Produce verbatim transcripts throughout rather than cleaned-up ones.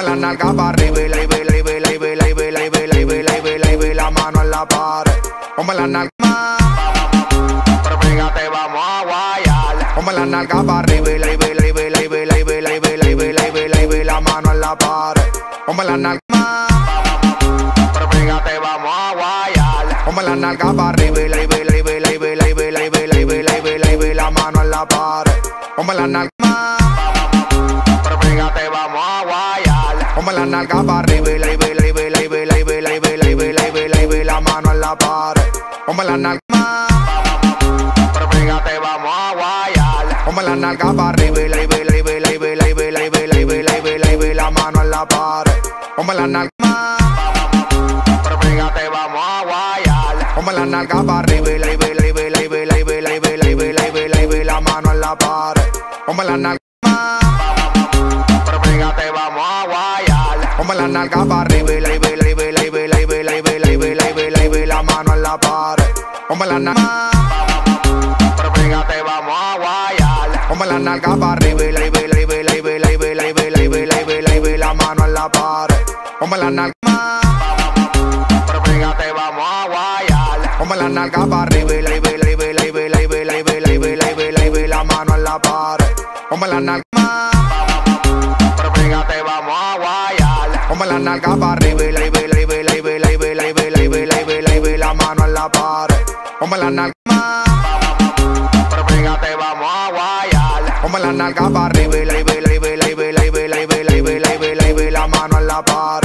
la nalga para arriba y la y la y la y la y la y la y la y la y la mano en la pared. Ponme la nalga, pero fíjate, vamos a guayar. Ponme la nalga para arriba y la y la y la y la y la y la y la y la y la mano en la pared. Ponme la nalga, pero fíjate, vamos a guayar. Ponme la nalga para arriba y la y la y la y la y la y la y la y la y la mano en la pared. Ponme la nalga, pero fíjate, vamos a guayar. Ponme la nalga para arriba y la y la y la y la y la y la y la y la mano en la pared. Ponme la nalga, pero fíjate, vamos a guayar. Ponme la nalga para arriba y la y la y la y la y la y la y la y la mano en la pared. Ponme la nalga, pero fíjate, vamos a guayar. Ponme la nalga para arriba y la y la y la y la y la y la y la y la mano en la pared. Ponme la nalga, pero fíjate, vamos a guayar. Ponme la nalga para arriba y la y la y la y la y la y la y la y la mano en la pared. Ponme la nalga, pero fíjate, vamos a guayar. Ponme la nalga para arriba y la y la y la y la y la y la y la y la mano en la pared. Ponme la nalga, pero fíjate, vamos a guayar. Ponme la nalga para arriba y la y la y la y la y la y la y la y la mano en la pared. Ponme la nalga, pero fíjate, vamos a guayar. Ponme la nalga para arriba y la y la y la y la y la y la y la y la mano en la pared. Ponme la nalga, pero fíjate, vamos a guayar. Ponme la nalga para arriba y la y la y la y la y la y la y la mano en la pared.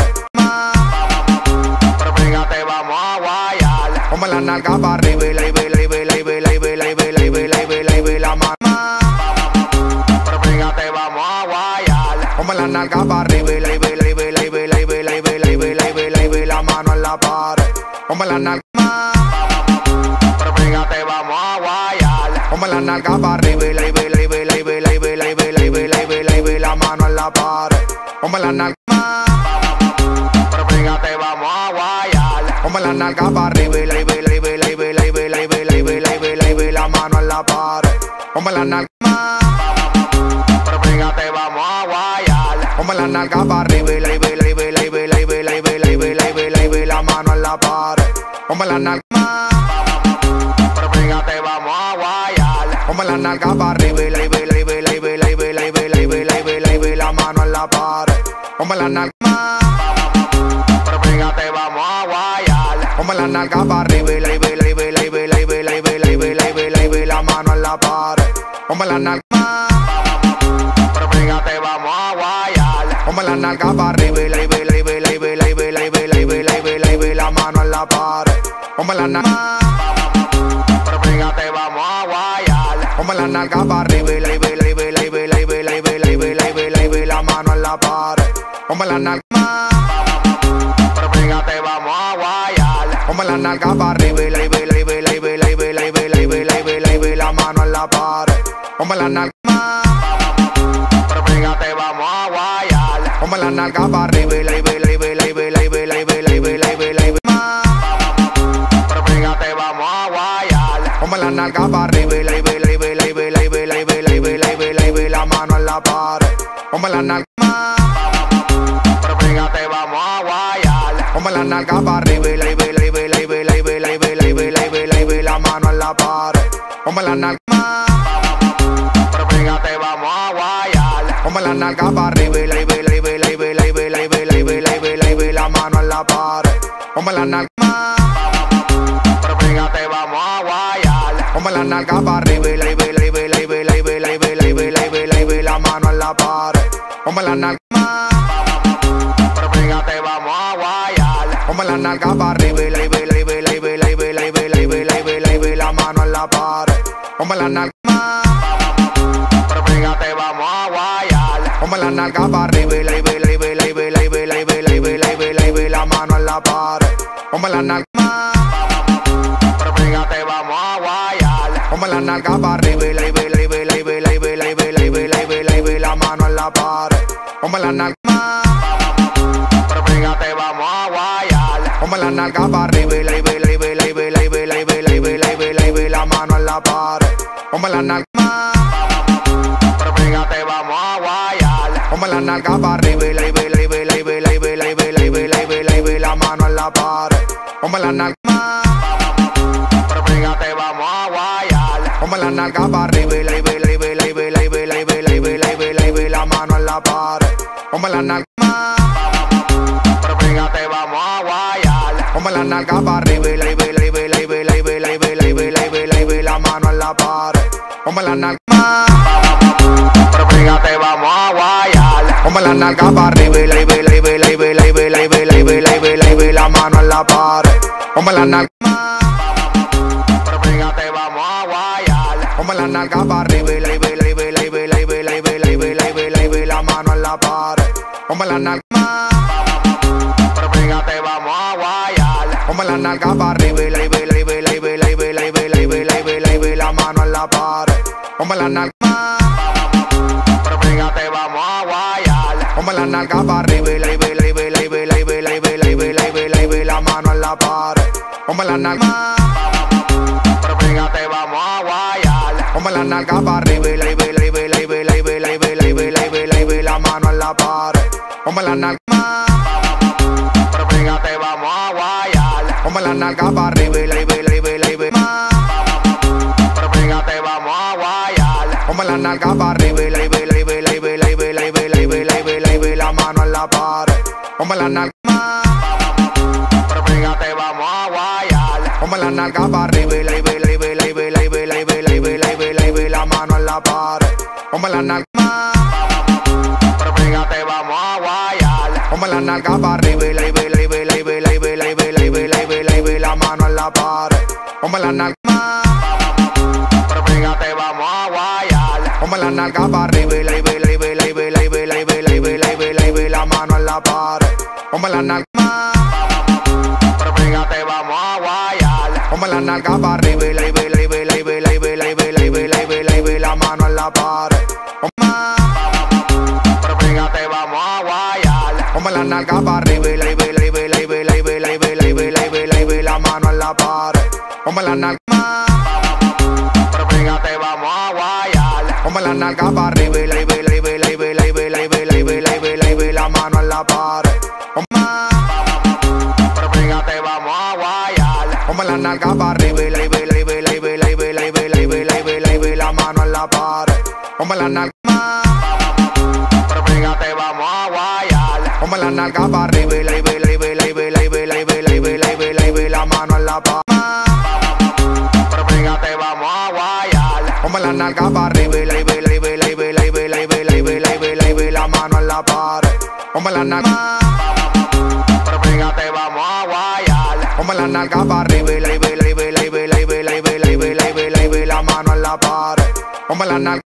Pero fíjate, vamos a guayar. Ponme la nalga para arriba y la y la y la y la y la y la y la mano. Pero fíjate, vamos a guayar. Ponme la nalga para arriba y la y la y la y la y la y la y la mano en la pared. Ponme la nalga, pero fíjate, vamos a guayar. Ponme la nalga para arriba y la y la y la y la y la y la y la mano en la pared. Ponme la nalga, pero fíjate, vamos a guayar. Ponme la nalga para arriba y la y la y la y la y la y la y la mano en la pared. Ponme la nalga, pero fíjate, vamos a guayar. Ponme la nalga para arriba y la y la y la y la y la y la y la mano en la pared. Ponme la nalga, pero fíjate, vamos a guayar. Ponme la nalga para arriba y la y la y la y la y la y la y la mano en la pared. Ponme la nalga, pero fíjate, vamos a guayar. Ponme la nalga para arriba y la y la y la y la y la y la y la mano en la pared. Ponme la nalga, pero fíjate, vamos a guayar. Ponme la nalga para arriba y la y la y la y la y la y la y la mano en la pared. Ponme la nalga, pero fíjate, vamos a guayar. Ponme la nalga para arriba y la y la y la y la y la y la y la mano en la pared. Ponme la nalga, pero fíjate, vamos a guayar. Ponme la nalga para arriba y la y la y la y la y la y la y la mano en la pared. Ponme la nalga, pero fíjate, vamos a guayar. Ponme la nalga para arriba y la y la y la y la y la y la y la y pero fíjate, vamos a guayar. Ponme la nalga para arriba y la y la y la y la y la y la y la mano en la pared. Ponme la nalga, pero fíjate, vamos a guayar. Ponme la nalga para arriba y la y la y la y la y la y la y la mano en la pared. Ponme la nalga, pero fíjate, vamos a guayar. Ponme la nalga para arriba y la y la y la y la y la y la y la mano en la pared. Ponme la nalga, pero fíjate, vamos a guayar. Ponme la nalga para arriba y la y la y la y la y la y la y la mano en la pared. Ponme la nalga, pero fíjate, vamos a guayar. Ponme la nalga para arriba y la y la y la y la y la y la y la mano en la pared. Ponme la nalga, pero fíjate, vamos a guayar. Ponme la nalga para arriba y la y la y la y la y la y la y la mano en la pared. Ponme la nalga, pero fíjate, vamos a guayar. Ponme la nalga para arriba y la y la y la y la y la y la y la mano en la pared. Ponme la nalga, pero fíjate, vamos a guayar. Ponme la nalga para arriba y la y la y la y la y la y la y la mano en la pared. Ponme la nalga, pero fíjate, vamos a guayar. Ponme la nalga para arriba y la y la y la y en la pared. Ponme la nalga, pero fíjate, vamos a guayar. Ponme la nalga para arriba y la y la y la y la y la y la y la y la y la y la mano en la pared. Ponme la nalga, pero fíjate, vamos a guayar. Ponme la nalga para arriba y la y la y la y la y la y la y la y la y la y la y la mano en la pared. Ponme la nalga, pero fíjate, vamos a guayar. Ponme la nalga para arriba y la y la y la y la y la y la y la y la y la y la y la mano en la pared. Ponme la nalga, pero fíjate, vamos a guayar. Ponme la nalga para arriba y la y la y la y la y la y la y la y la y la y la y la mano en la pared. Ponme la nalga, pero fíjate, vamos a guayar. Ponme la nalga para arriba y la y la y la y la y la y la y la y la y la y la mano en la pared. Ponme la nalga, pero fíjate, vamos a guayar. Ponme la nalga para arriba y la y la y la y la y la y la y la y la y la y la mano en la pared. Ponme la nalga, pero fíjate, vamos a guayar. Ponme la nalga para arriba y la y la y la y la y la y la y la y la y la mano en la pared. Ponme la nalga, pero fíjate, vamos a guayar. Ponme la nalga para arriba y la y la y la y la pero fíjate, vamos a guayar. Ponme la nalga para arriba y la y la y la y la y la y la y la y la y la mano en la pared. Ponme la nalga, pero fíjate, vamos a guayar. Ponme la nalga para arriba y la y la y la y la y la y la y la y la mano en la pared. Ponme la nalga, pero fíjate, vamos a guayar. Ponme la nalga para arriba y la y la y la y la y la y la y la y la mano en la pared. Ponme la nalga, pero fíjate, vamos a guayar. Ponme la nalga para arriba y la y la y la y la y la y la y la y la mano en la pared. Ponme la nalga, pero fíjate, vamos a guayar. Ponme la nalga para arriba y la y la y la y la y la y la y la y la mano en la pared. Pero fíjate, vamos a guayar. Ponme la nalga para arriba y la y la y la y la y la y la y la y la mano en la pared. Ponme la nalga, pero fíjate, vamos a guayar. Ponme la nalga para arriba y la y la y la y la y la y la y la y la mano en la pared. Pero fíjate, vamos a guayar. Ponme la nalga para arriba y la y la y la y la y la y la y la mano en la pared. Ponme la nalga, pero fíjate, vamos a guayar. Ponme la nalga para arriba y la y la y la y la y la y la y la mano en la pared. Pero fíjate, vamos a guayar. Ponme la nalga para arriba y la y la y la y la y la y la y la mano en la pared. Ponme la nalga, pero fíjate, vamos a guayar. Ponme la nalga para arriba y la y la y la y la y la y la y la y la y la y la mano en la pared. Ponme la nalga.